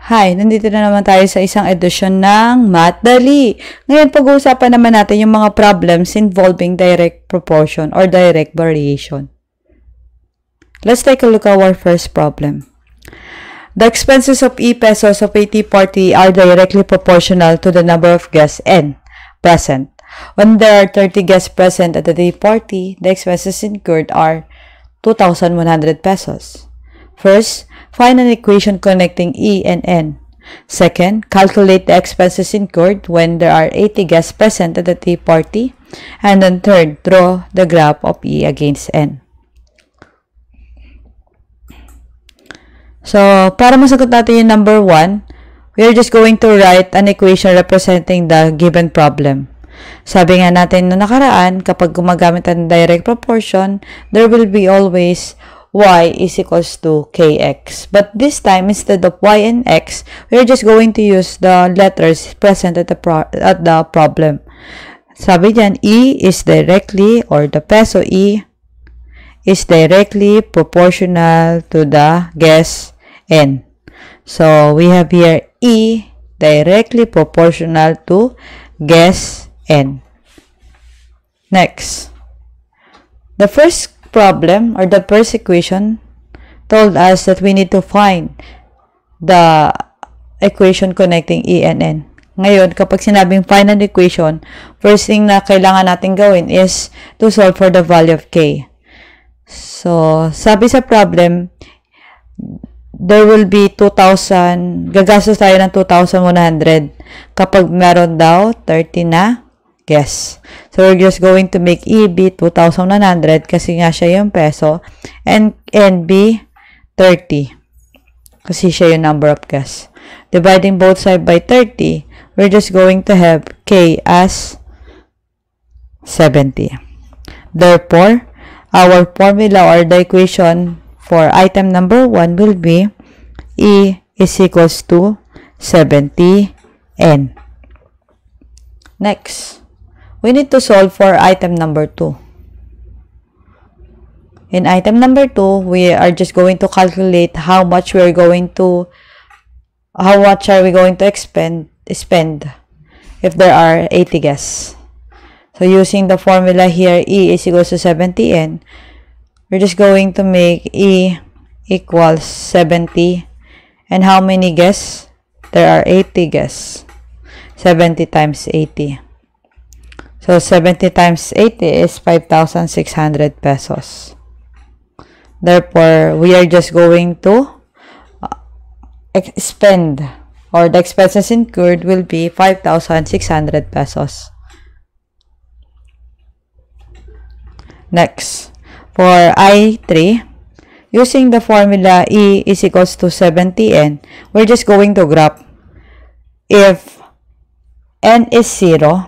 Hi, nandito na naman tayo sa isang edisyon ng Math Dali. Ngayon, pag-uusapan naman natin yung mga problems involving direct proportion or direct variation. Let's take a look at our first problem. The expenses of E pesos of a tea party are directly proportional to the number of guests N present. When there are 30 guests present at the tea party, the expenses incurred are 2,100 pesos. First, find an equation connecting E and N. Second, calculate the expenses incurred when there are 80 guests present at the tea party. And then third, draw the graph of E against N. So, para masagot natin yung number 1, we are just going to write an equation representing the given problem. Sabi nga natin na nakaraan, kapag gumagamit ng direct proportion, there will be always y is equals to kx. But this time, instead of y and x, we're just going to use the letters present at the problem. Sabi dyan, E is directly, or the peso E is directly proportional to the guess N. So, we have here E directly proportional to guess N. Next, the first problem or the first equation told us that we need to find the equation connecting E and N. Ngayon, kapag sinabing find an equation, first thing na kailangan natin gawin is to solve for the value of K. So, sabi sa problem, there will be 2,000, gagastos tayo ng 2,100 kapag meron daw 30 na guess. So, we're just going to make E be 2,100 kasi nga siya yung peso and N be 30 kasi siya yung number of guess. Dividing both sides by 30, we're just going to have K as 70. Therefore, our formula or the equation for item number 1 will be E is equals to 70 N. Next, we need to solve for item number 2. In item number 2, we are just going to calculate how much are we going to spend if there are 80 guests. So using the formula here, E is equals to 70N, we're just going to make E equals 70. And how many guests? There are 80 guests. 70 times 80. So, 70 times 80 is 5,600 pesos. Therefore, we are just going to spend, or the expenses incurred will be 5,600 pesos. Next, for I3, using the formula E is equals to 70N, we're just going to graph. If N is 0,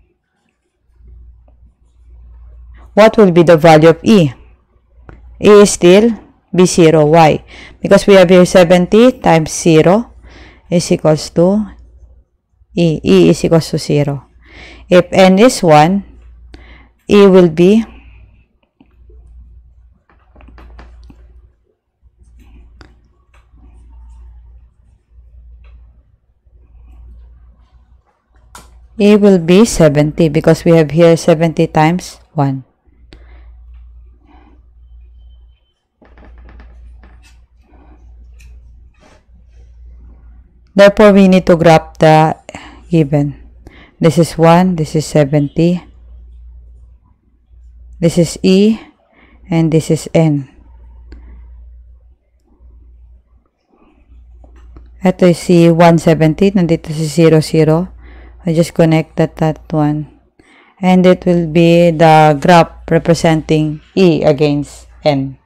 what will be the value of E? E is still be 0. Why? Because we have here 70 times 0 is equals to E. E is equals to 0. If N is 1, E will be E will be 70 because we have here 70 times 1. Therefore, we need to graph the given. This is 1, this is 70. This is E, and this is N. Ito is si 170, nandito si 00. I just connect that one. And it will be the graph representing E against N.